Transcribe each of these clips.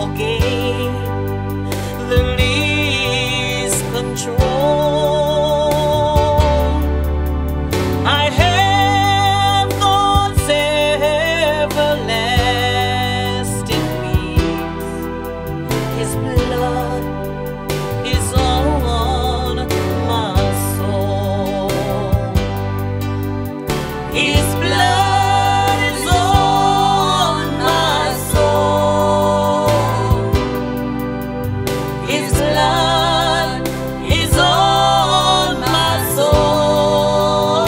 gain the least control. I have God's everlasting peace. His blood is on my soul. His blood is on my soul. His blood is on my soul.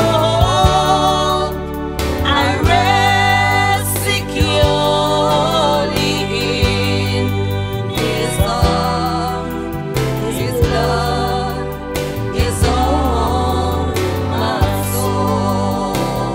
I rest securely in His arms. His blood is on my soul.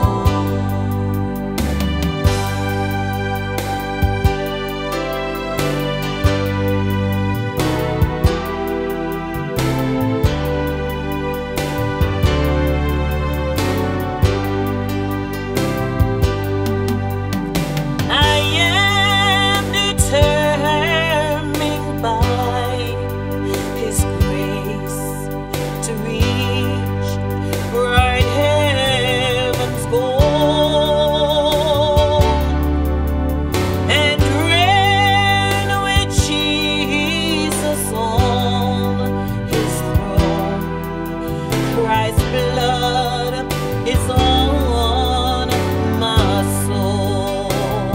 I am determined by His grace to reach bright heaven's goal and reign with Jesus on His throne. Christ's blood is on my soul.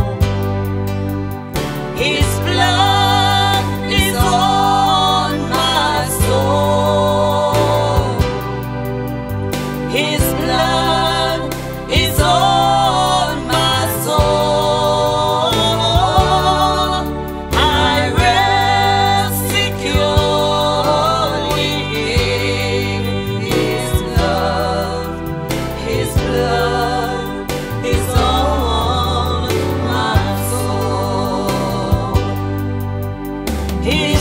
His blood is on my soul. His blood is on my soul. I rest securely in His love. His blood is on my soul. His